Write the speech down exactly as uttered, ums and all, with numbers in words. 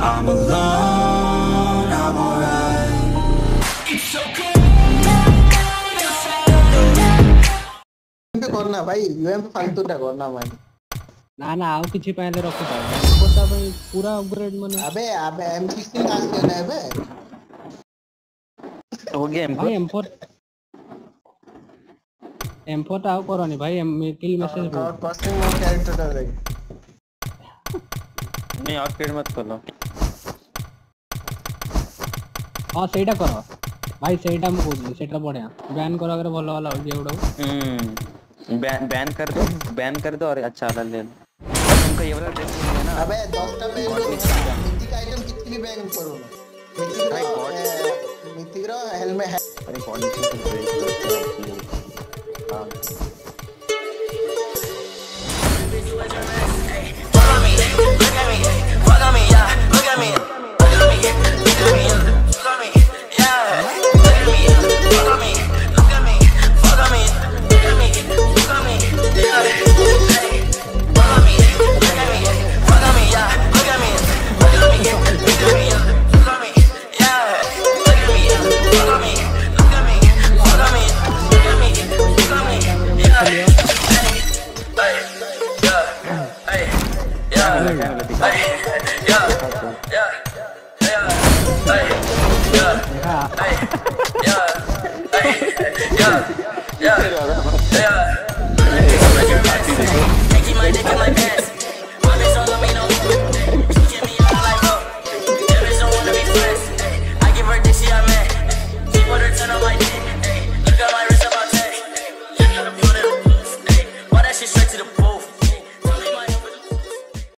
I'm alone, I'm alright. It's okay. करना भाई UM पे फालतू टा करना भाई ना ना आओ किछि पहले रखो भाई कोटा भाई पूरा अपग्रेड मने अबे अबे एम सिक्सटीन कास्ट करना है बे हो गया एम भाई एम फोर एम फोर टा आओ करनी भाई एम किल मैसेज और कॉस्टिंग मोड कैरेक्टर डाल दे नहीं अपग्रेड मत करो हां सेटा करो भाई सेटा हम बोल सेटा बढ़िया बैन करो अगर भलो वाला हो जे उड़ो हम्म बैन बैन कर दो बैन कर दो और अच्छा वाला ले तुमको ये वाला ड्रेस है ना अबे दस टा बैन मिथिक आइटम कितनी बैन करो मिथिक भाई गॉड मिथिक रो हेलमेट है अरे कंडीशन तो हां Look at me, fuck on me, yeah. Look at me, look at me, look at me, look at me, yeah. Look at me, fuck on me, look at me, fuck on me, look at me, look at me, yeah. Hey, fuck on me, look at me, fuck on me, yeah. Look at me, look at me, look at me, look at me, yeah. Look at me, fuck on me, look at me, fuck on me, look at me, look at me, yeah. Hey, hey, yeah, hey. Yeah, hey, yeah, yeah, yeah, hey, yeah, hey, yeah, hey, yeah, yeah, yeah. Making my dick in my pants.